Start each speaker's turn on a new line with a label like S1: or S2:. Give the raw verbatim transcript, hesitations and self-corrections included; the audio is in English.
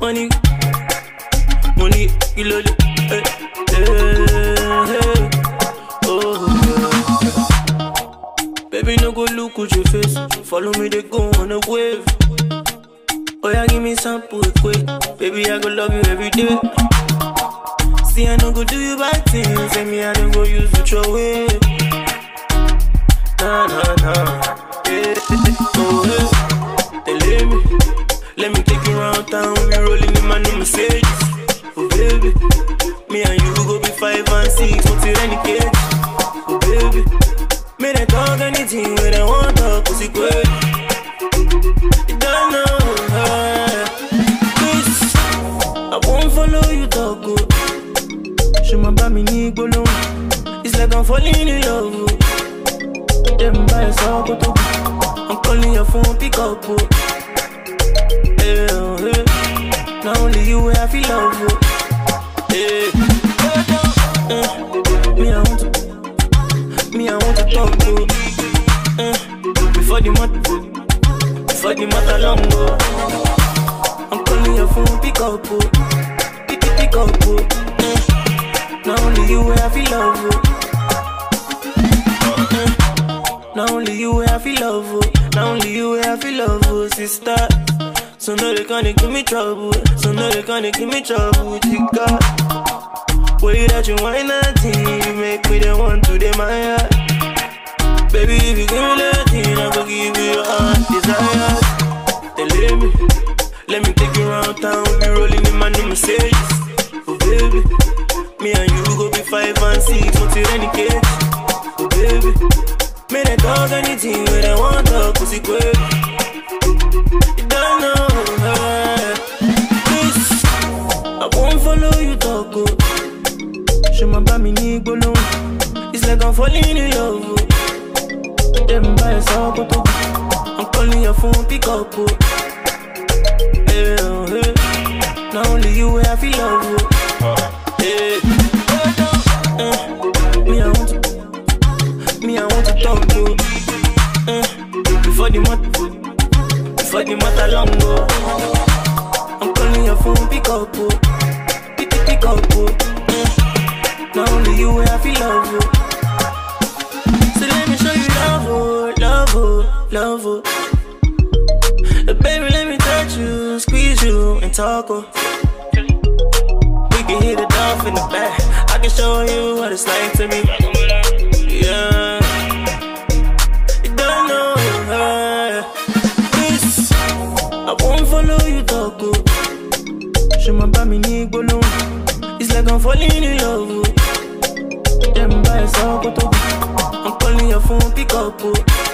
S1: money, money, you love it. Hey, hey, hey. Oh, yeah. Baby, no go look at your face. Follow me, they go on a wave. Oh, yeah, give me sample quick. Baby, I go love you every day. See, I no go do you bad things. Say me, I don't go use it your way. Nah, nah, nah. Yeah, oh, yeah. They let me, let me take you around town. We rolling in my new Mercedes. Oh, baby, me and you go be five and six. What's it any cage? Oh, baby, me they talk anything when they want to. Cause it great. You don't know her. Please, I won't follow you, talk good. She my baby, me go long. It's like I'm falling in love. Them by a soul, I'm calling your phone, pick up. Hey, hey. Not only you, I feel love. Hey. Uh, me, I want to, me, I want to talk to. Uh, before the month, before the month long go. I'm calling your phone, pick up. Pick, pick up. Uh, not only you, I feel love. Not only you, I feel love. Not only you, I feel love, sister. So no, they can't give me trouble. So no, they can't give me trouble. Chica, way that you whine at me, you make me the one to the my heart. Baby, if you give me that thing, I go give you your heart desire. They let me, let me take you around town. We rolling in my new Mercedes. Oh baby, me and you go be five and six, what's it any cage? Oh baby, me they talk anything when they want to, cause it quick. You don't know her. Please, I won't follow you talk good. She my baby, me go long. It's like I'm falling in love. Them by a soul, I'm calling your phone, pick up. Hey, hey. Not only you, I feel love. Hey. Uh, me, I want to, me, I want to talk to. Uh, before the month, before the month long go. I'm calling your phone, pick up. Pick, pick up. Uh, not only you, I feel love. So let me show you love, love, love. Baby, let me touch you, squeeze you, and talk. We can hit it off in the back. I can show you what it's like to me. Yeah, you don't know her. Please, I won't follow you, talk. She my baby, me go long. It's like I'm falling in love. Them by a soul, I'm calling your phone, pick up.